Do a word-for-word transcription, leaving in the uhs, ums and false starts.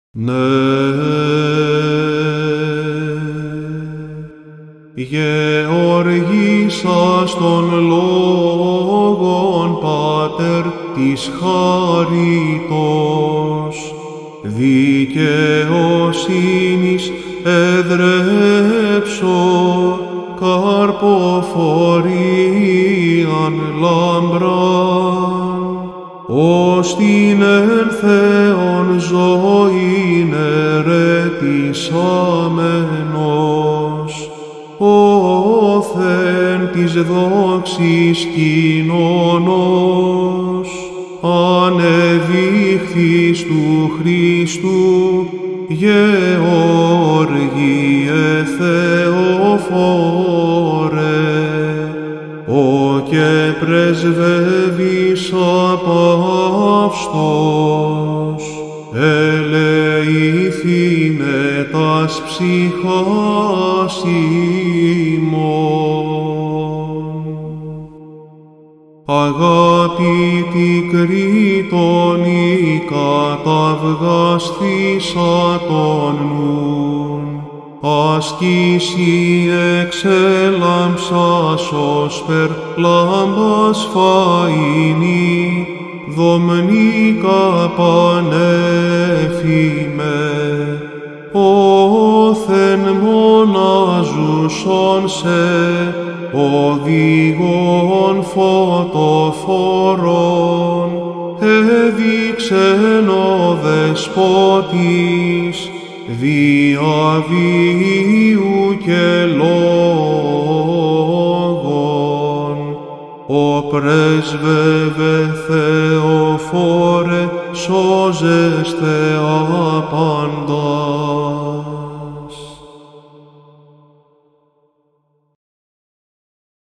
Ναι, γεωργήσας των λόγων, Πάτερ της χάριτος, δικαιοσύνης εδρέψω, καρποφορίαν λαμπράν, ως την εν Θεόν ζωήν ερετησάμενος, όθεν της δόξης κοινωνός, ανεβήχθης του Χριστού, Γεώργιε Θεοφόρε, ο και πρεσβεύεις απαύστος, ελεηθήνε τας ψυχάς ημών. Αγάπητη Κρήτων η καταυγαστήσα τον νουν, ασκήσει εξέλαμψας ώσπερ λάμπας φαΐνη, δομνίκα πανέφημε, όθεν μοναζούσον σε, οδηγών φωτοφορών, έδειξεν ο Δεσπότης, διαβίου και λόγων, ο πρέσβευε Θεοφόρε, σώζεστε απαντά.